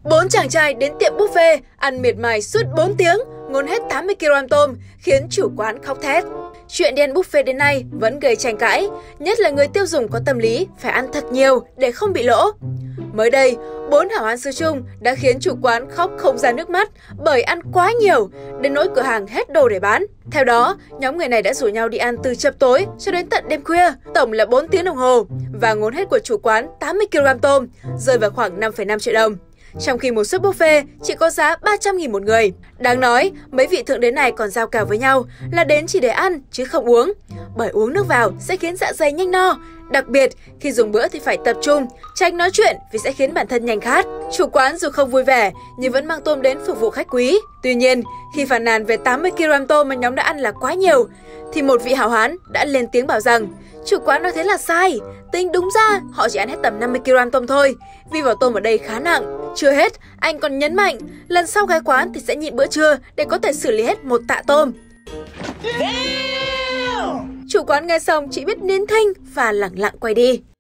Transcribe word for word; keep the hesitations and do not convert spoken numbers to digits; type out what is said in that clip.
Bốn chàng trai đến tiệm buffet, ăn miệt mài suốt bốn tiếng, ngốn hết tám mươi ki lô gam tôm, khiến chủ quán khóc thét. Chuyện đi ăn buffet đến nay vẫn gây tranh cãi, nhất là người tiêu dùng có tâm lý phải ăn thật nhiều để không bị lỗ. Mới đây, bốn hảo hán xứ Trung đã khiến chủ quán khóc không ra nước mắt bởi ăn quá nhiều, đến nỗi cửa hàng hết đồ để bán. Theo đó, nhóm người này đã rủ nhau đi ăn từ chập tối cho đến tận đêm khuya, tổng là bốn tiếng đồng hồ, và ngốn hết của chủ quán tám mươi ki lô gam tôm, rơi vào khoảng năm phẩy năm triệu đồng. Trong khi một suất buffet chỉ có giá ba trăm nghìn một người. Đáng nói, mấy vị thượng đế này còn giao kèo với nhau là đến chỉ để ăn chứ không uống, bởi uống nước vào sẽ khiến dạ dày nhanh no. Đặc biệt, khi dùng bữa thì phải tập trung, tránh nói chuyện vì sẽ khiến bản thân nhanh khát. Chủ quán dù không vui vẻ nhưng vẫn mang tôm đến phục vụ khách quý. Tuy nhiên, khi phàn nàn về tám mươi ki lô gam tôm mà nhóm đã ăn là quá nhiều, thì một vị hảo hán đã lên tiếng bảo rằng chủ quán nói thế là sai. Tính đúng ra họ chỉ ăn hết tầm năm mươi ki lô gam tôm thôi, vì vỏ tôm ở đây khá nặng. Chưa hết, anh còn nhấn mạnh lần sau ghé quán thì sẽ nhịn bữa trưa để có thể xử lý hết một tạ tôm. Chủ quán nghe xong chỉ biết nín thinh và lẳng lặng quay đi.